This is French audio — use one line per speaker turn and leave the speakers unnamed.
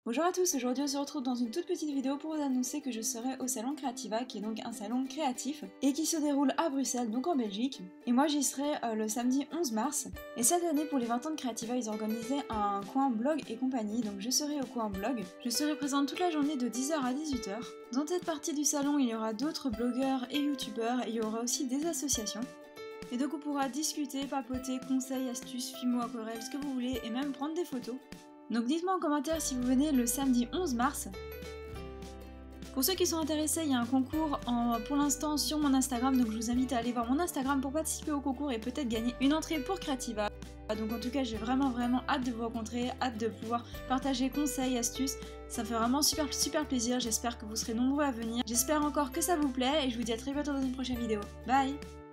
Bonjour à tous, aujourd'hui on se retrouve dans une toute petite vidéo pour vous annoncer que je serai au salon Creativa, qui est donc un salon créatif et qui se déroule à Bruxelles, donc en Belgique. Et moi j'y serai le samedi 11 mars. Et cette année pour les 20 ans de Creativa, ils ont organisé un coin blog et compagnie, donc je serai au coin blog. Je serai présente toute la journée de 10h à 18h. Dans cette partie du salon, il y aura d'autres blogueurs et youtubeurs et il y aura aussi des associations. Et donc on pourra discuter, papoter, conseils, astuces, filmo, aquarelles, ce que vous voulez et même prendre des photos. Donc dites-moi en commentaire si vous venez le samedi 11 mars. Pour ceux qui sont intéressés, il y a un concours pour l'instant sur mon Instagram, donc je vous invite à aller voir mon Instagram pour participer au concours et peut-être gagner une entrée pour Creativa. Donc en tout cas j'ai vraiment hâte de vous rencontrer, hâte de pouvoir partager conseils, astuces, ça me fait vraiment super plaisir, j'espère que vous serez nombreux à venir, j'espère encore que ça vous plaît et je vous dis à très bientôt dans une prochaine vidéo. Bye!